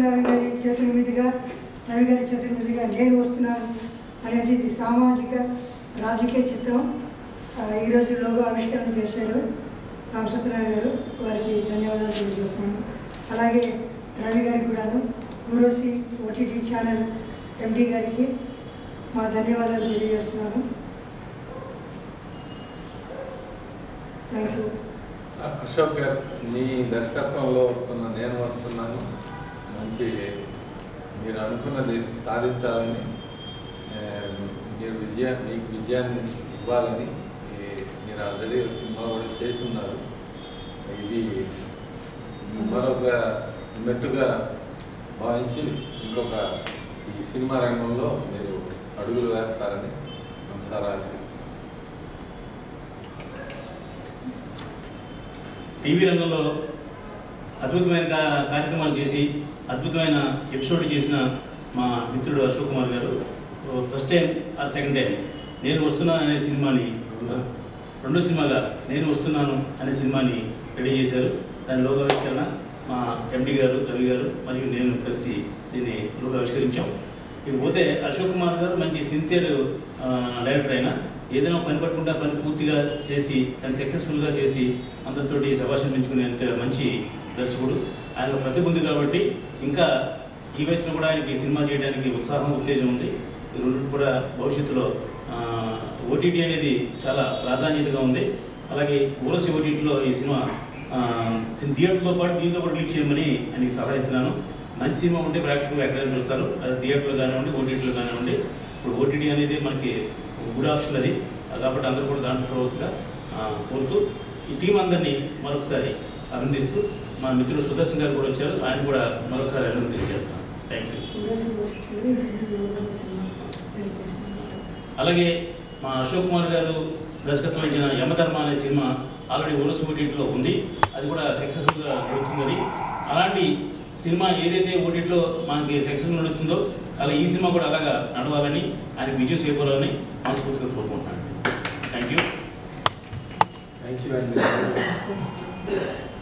సత్యనారాయణ గారి చేతుల మీదుగా రవి గారి చేతుల మీదుగా నేను వస్తున్నాను అనేది ఇది సామాజిక రాజకీయ చిత్రం. ఈరోజు లోగో ఆవిష్కరణ చేశారు రామ్ సత్యనారాయణ గారు, వారికి ధన్యవాదాలు తెలియజేస్తున్నాను. అలాగే రవి గారికి కూడాను ఊరోసి ఓటీటీ ఛానల్ ఎండి గారికి మా ధన్యవాదాలు తెలియజేస్తున్నాను. Thank you. అశోక్ గారు, మీ దర్శకత్వంలో నేను వస్తున్నాను. మంచి మీరు అనుకున్నది సాధించాలని, మీకు విజయాన్ని ఇవ్వాలని మీరు ఆల్రెడీ సినిమా కూడా చేసి ఉన్నారు. ఇది మరొక మెట్టుగా భావించి ఇంకొక ఈ సినిమా రంగంలో మీరు అడుగులు వేస్తారని మనసారా ఆశిస్తున్నాను. టీవీ రంగంలో అద్భుతమైన కార్యక్రమాలు చేసి అద్భుతమైన ఎపిసోడ్ చేసిన మా మిత్రుడు అశోక్ కుమార్ గారు ఫస్ట్ టైం ఆ సెకండ్ టైం నేను వస్తున్నాను అనే సినిమాని రెండో సినిమాగా నేను వస్తున్నాను అనే సినిమాని రెడీ చేశారు. దాని లోగో ఆవిష్కరణ మా ఎండి గారు రవి గారు మరియు నేను కలిసి దీన్ని లోగో ఆవిష్కరించాం. ఇకపోతే అశోక్ కుమార్ గారు మంచి సిన్సియర్ డైరెక్టర్ అయినా ఏదైనా పని పట్టుకుంటే పని పూర్తిగా చేసి దాన్ని సక్సెస్ఫుల్గా చేసి అందరితోటి శభాషణ పెంచుకునే మంచి దర్శకుడు. ఆయన ప్రతిభ ఉంది కాబట్టి ఇంకా ఈ వయసులో కూడా ఆయనకి సినిమా చేయడానికి ఉత్సాహం ఉత్తేజం ఉంది. ఈ రెండు కూడా భవిష్యత్తులో ఓటీటీ అనేది చాలా ప్రాధాన్యతగా ఉంది. అలాగే ఊరసి ఓటీటీలో ఈ సినిమా థియేటర్తో పాటు దీంతో కూడా రిలీజ్ చేయమని ఆయనకి సలహా ఇస్తున్నాను. మంచి సినిమా ఉంటే ప్రేక్షకులు ఎక్కడైనా చూస్తారు, అది థియేటర్లో కానివ్వండి ఓటీటీలో కానివ్వండి. ఇప్పుడు ఓటీటీ అనేది మనకి గుడ్ ఆప్షన్ అది, కాబట్టి అందరూ కూడా దాంట్లో చూడవచ్చుగా కోరుతూ ఈ టీం అందరినీ మరొకసారి అభినందిస్తూ మా మిత్రుడు సుదర్శన్ గారు కూడా వచ్చారు, ఆయన కూడా మరొకసారి అభినందన తెలియజేస్తాను. Thank you. అలాగే మా అశోక్ కుమార్ గారు దర్శకత్వం వహించిన యమధర్మ అనే సినిమా ఆల్రెడీ ఊరస్ ఓటీటీలో ఉంది, అది కూడా సక్సెస్ఫుల్గా నడుస్తుందని. అలాంటి సినిమా ఏదైతే ఓటీటీలో మనకి సక్సెస్ఫుల్ నడుస్తుందో అలా ఈ సినిమా కూడా అలాగా నడవాలని, ఆయన విజయం చేకూరాలని మనస్ఫూర్తిగా కోరుకుంటున్నాను. Thank you. థ్యాంక్ యూ అండి.